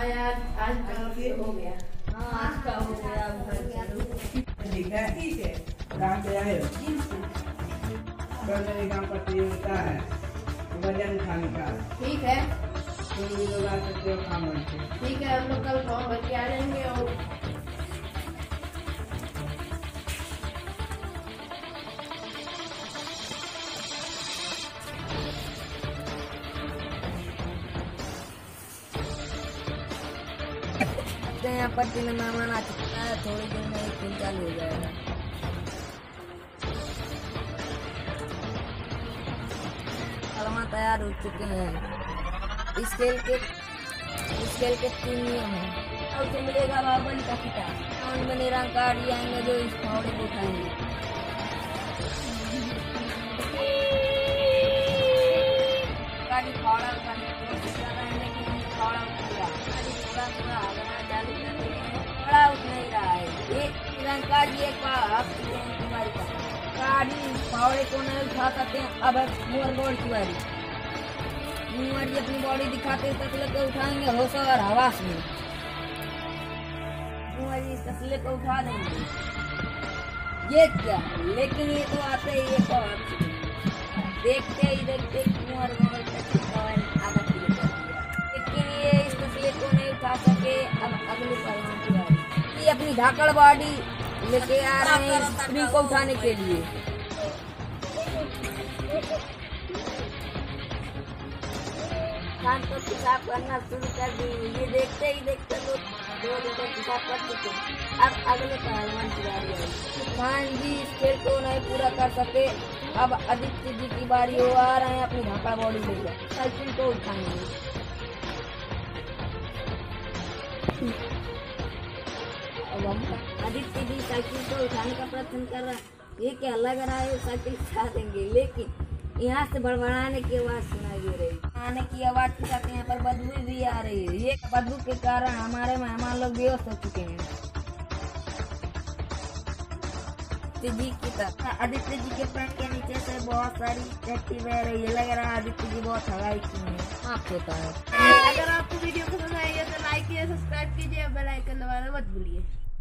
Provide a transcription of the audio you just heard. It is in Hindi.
हाँ यार आज हो गया। हाँ आज का हो गया। ठीक है कहाँ से आए हो? कल मेरे गाँव प्रतियोगिता है वजन उठाने का। ठीक है तुम भी लोग आ सकते हो काम करके। ठीक है, हम लोग कल फॉर्म भर के आ जाएंगे। और यहाँ पर दिन मेहमान आ चुका है, थोड़ी देर में एक दिन चालू हो जाएगा। अलमा तैयार हो चुके हैं। इस खेल के 3 नियम हैं। और उसे मिलेगा बाहुबली का किताब। उनमें निरंकारी आएंगे जो इस फावड़े को उठाएंगे। गाड़ी फावड़ा उठाने की कोशिश कर रहे हैं, लेकिन फावड़ा उठ गया। गाड़ी पूरा आगना चालू कर रही है, फावड़ा उठ नहीं रहा है। एक निरंकारी एक तुम्हारी का गाड़ी फावड़े को नहीं उठा सकते। अब मोरगोड़ की बारी। मुंवर जी अपनी बॉडी दिखाते तसले को उठाएंगे होश और हवास में। मुंवर जी इस तसले को उठा देंगे। ये क्या, लेकिन ये तो आते ही एक और देखते ही देखते मुंवर आधा किलो कर दिया, लेकिन ये इस तसले को नहीं उठा सके। अब अगले पहलवान की बारी। ये अपनी धाकड़ बॉडी लेके आ रहे हैं स्त्री को उठाने के लिए। तो पेशाब करना शुरू कर दी। ये देखते ही देखते लोग 2 लीटर पेशाब कर चुके। अब अगले पहलवान की बारी आई। खान जी इस खेल को नहीं पूरा कर सके। अब आदित्य जी की बारी हो। आ रहे हैं अपनी धाकड़ बॉडी लेकर साइकिल को उठाएंगे। आदित्य जी साइकिल को उठाने का प्रयत्न कर रहा है। ये क्या लग रहा है साइकिल उठा देंगे, लेकिन यहाँ से बड़बड़ाने की आवाज सुनाई दे रही। आने की आवाज के साथ यहाँ पर बदबू भी आ रही है। ये बदबू के कारण हमारे मेहमान लोग बेहोश हो चुके हैं। जी की तरफ आदित्य जी के पैर के नीचे से बहुत सारी टट्टी बह रही है। लग रहा है आदित्य जी बहुत हवाई की है। आप होता है। अगर आपको वीडियो पसंद आई है तो लाइक कीजिए, सब्सक्राइब कीजिए, बेल आइकन दबाना मत भूलिए।